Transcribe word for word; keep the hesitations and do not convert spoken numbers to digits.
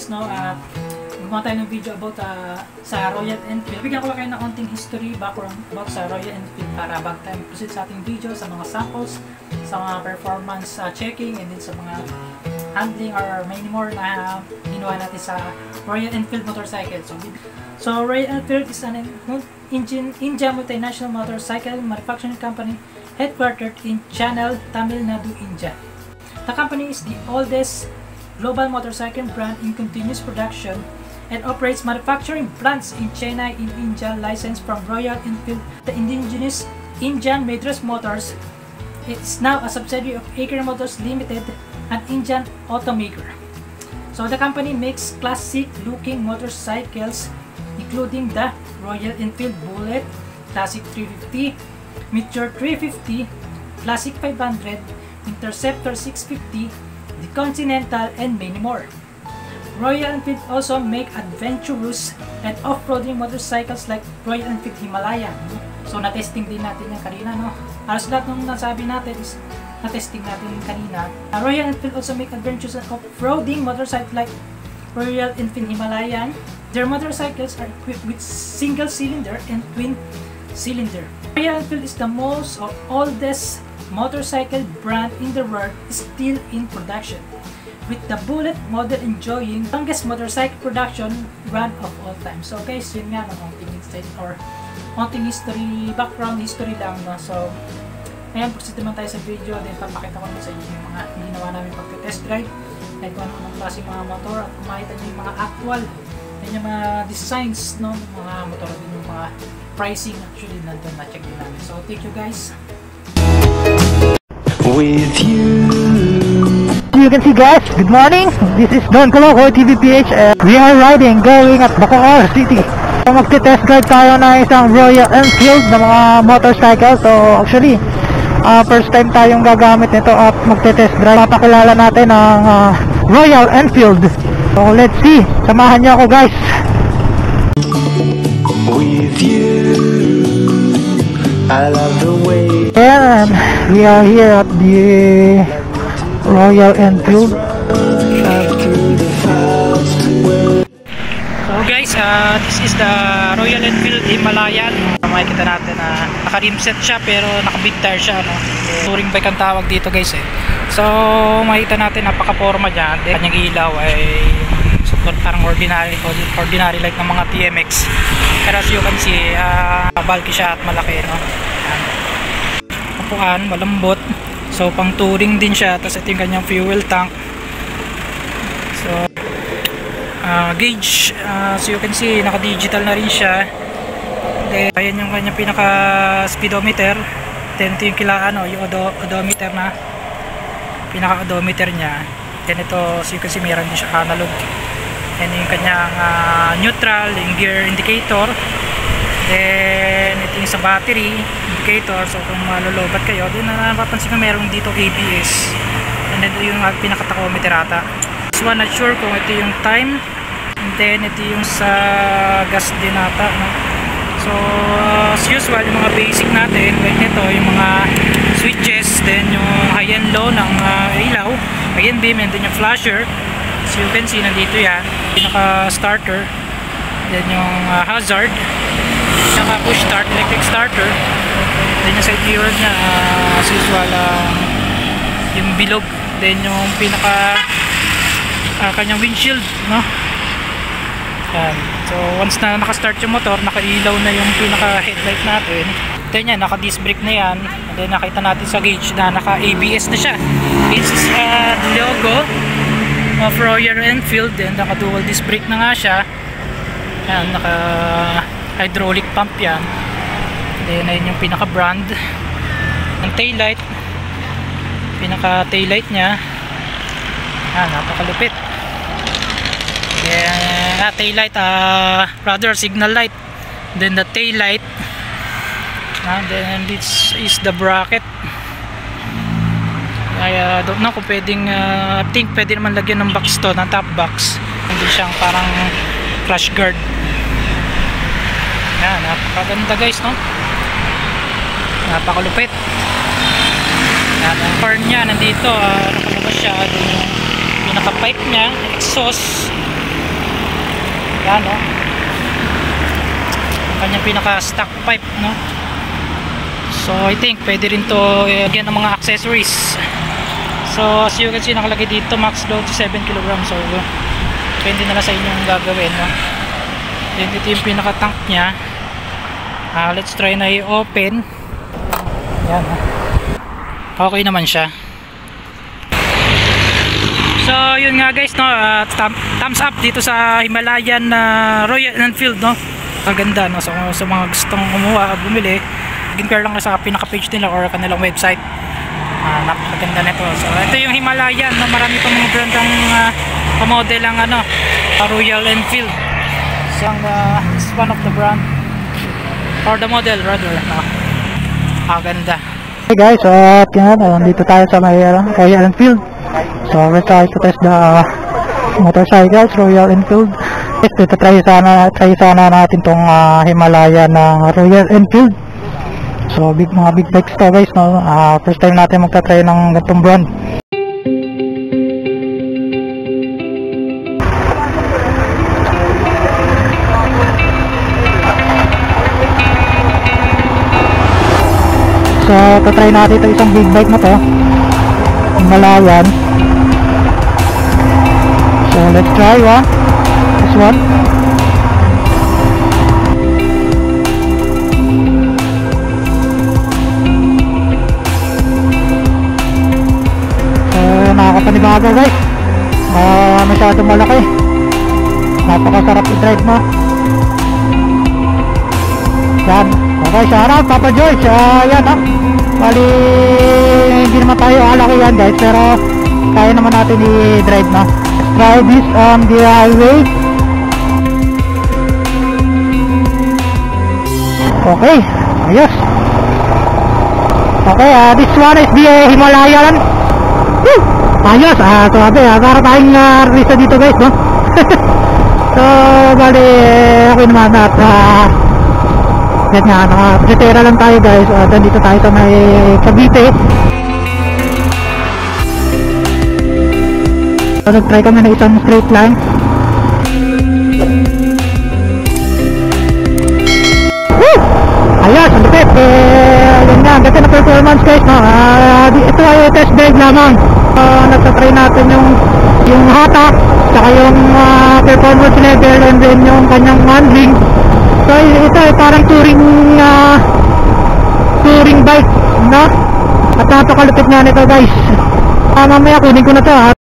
guys, no, uh, gumawa tayo ng video about uh, sa Royal Enfield. Bigyan ko lang kayo ng konting history, background about sa Royal Enfield para bago tayo proceed sa ating video, sa mga samples, sa mga performance uh, checking, and then sa mga handling or many more na ginawa natin sa Royal Enfield motorcycle. So, so Royal Enfield is an engine, India multinational motorcycle manufacturing company headquartered in Chennai, Tamil Nadu, India. The company is the oldest global motorcycle brand in continuous production and operates manufacturing plants in Chennai in India, licensed from Royal Enfield. The indigenous Indian Madras Motors is now a subsidiary of Eicher Motors Limited, an Indian automaker. So the company makes classic looking motorcycles including the Royal Enfield Bullet, Classic three fifty, Meteor three fifty, Classic five hundred, Interceptor six fifty, the Continental, and many more. Royal Enfield also make adventurous and off-roading motorcycles like Royal Enfield Himalayan. So na-testing din natin yan kanina, no? Halos lahat ng nasabi natin is na-testing natin kanina. Uh, Royal Enfield also make adventurous and off-roading motorcycles like Royal Enfield Himalayan. Their motorcycles are equipped with single cylinder and twin cylinder. Royal Enfield is the most or oldest motorcycle brand in the world, still in production, with the Bullet model enjoying longest motorcycle production run of all time. So guys, yun nga, no, konting insight or konting history, background history lang, no? So ngayon, proceed naman tayo sa video, then papakita ko sa inyo yung mga ginawa namin pag-test drive, kahit kung ano-anong klase mga motor, at kumakita nyo yung mga actual and yung mga designs, no, mga motor, din yung mga pricing actually nandun na-check din namin. So thank you guys. With you. You can see guys, good morning, this is Don Coloco, T V P H, and we are riding, going at Bacoor City. So magte-test drive tayo na isang Royal Enfield na mga motorcycle. So actually, uh, first time tayong gagamit nito at magte-test drive. Papakilala natin ang uh, Royal Enfield. So let's see, samahan niyo ako guys. With you, I love the way. And we are here at the Royal Enfield. So guys, uh, this is the Royal Enfield Himalayan. Makikita natin na uh, naka-rim set siya pero naka-big tire siya, no? Touring bike ang tawag dito guys eh. So makikita natin napaka-forma niya. Kanyang ilaw ay super parang ordinary, ordinary like ng mga T M X. Pero as you can see, uh, bulky siya at malaki, no? Upuan, malambot. So pang touring din siya. Tapos ito yung kanyang fuel tank. So uh, gauge, uh, so you can see naka digital na rin siya. Then ayan yung kanyang pinaka speedometer. Then ito yung kila ano, yung odo odometer na pinaka odometer nya. Then ito, so you can see meron din siya analog. And yung kanyang uh, neutral, yung gear indicator. Then ito yung sa battery indicator. So kung malolobat kayo, then uh, napapansin ko meron dito A B S. And then ito yung uh, pinaka-tachometer ata. This one, not sure kung ito yung time. And then ito yung sa gas din ata, no? So uh, as usual, yung mga basic natin, like ito, yung mga switches, then yung high and low ng uh, ilaw, high and beam, and then yung flasher. So you can see, nandito yan, pinaka starter, then yung uh, hazard, pinaka push start, electric starter, then yung side mirror nya, uh, as usual, uh, yung bilog, then yung pinaka uh, kanyang windshield, no? Yan. So once na naka-start yung motor, naka-ilaw na yung pinaka headlight natin. Then yan, naka-disc brake na yan. And then nakita natin sa gauge na naka-A B S na siya. It's uh, logo of Royal Enfield, then naka-dual disc brake na nga siya. Yan, naka-hydraulic pump yan. Then ayun yung pinaka-brand ng taillight. Pinaka-taillight nya. Yan, napakalupit. Then ah, taillight, uh, rather signal light. Then the taillight. And then this is the bracket. I uh, don't know kung pwedeng, uh, I think pwede naman lagyan ng box to, ng top box. Hindi siyang parang crash guard. Yan, napakaganda guys, no? Napakalupit. Yan, ang horn niya nandito, uh, nakalabas siya. Yung pinaka-pipe niya, exhaust. Yan, no? Ang kanyang pinaka-stock pipe, no? So, I think pwede rin to lagyan ng mga accessories. So, as you can see, nakalagay dito max load seven kilograms. So, depende na lang sa inyong gagawin, no? Then, ito yung pinaka-tank nya. Uh, let's try na i-open. Yan, no? Okay naman siya. So, yun nga guys, no? Uh, thumbs up dito sa Himalayan uh, Royal Enfield, no? Kaganda, no? So, sa mga gustong kumuha, bumili, compare lang sa pinaka-page nila or kanilang website. Uh, napakaganda nito. So, ito yung Himalayan, no? Marami pang mga brand ang uh, pamodel ang ano, uh, Royal Enfield. So, uh, it's one of the brand or the model rather, no? Ah, ganda. Hey guys, so at yan, uh, dito tayo sa may uh, Royal Enfield. So we're trying to test the uh, motorcycles, Royal Enfield. Yes, dito try sana, try sana natin tong uh, Himalayan ng Royal Enfield. So big, mga big bikes to guys, no? Uh, first time natin magta-try ng ganitong brand. So, tatry natin ito isang big bike na to, Himalayan. So, let's try one. This one. So, nakakapanibago guys. Uh, masyadong malaki. Napakasarap i-drive mo. Yan. Okay, shout out Papa George. Uh, yan ah. Bali, hindi naman tayo alaki yan guys, pero kaya naman natin i-drive na. Try this on the highway. Okay, ayos. Okay, uh, this one is the uh, Himalayan. Woo! Ayos, ah, uh, sabi, ah, para tayong uh, risa dito guys, no? So, bali, okay naman at uh, yan nga, naka-pretera lang tayo guys. Uh, dito tayo sa may Cavite. So, nag-try kami na isang straight line. Woo! Ayos, ang lupit. Eh, yan nga, ganda na performance guys, no? Uh, ito ay test drive lamang. Uh, nagtatry natin yung yung hatak, saka yung uh, performance level, and then yung kanyang handling. So ito ay parang touring uh, touring bike, no? At napakalupit nga nito guys. Uh, mamaya kunin ko na to ha.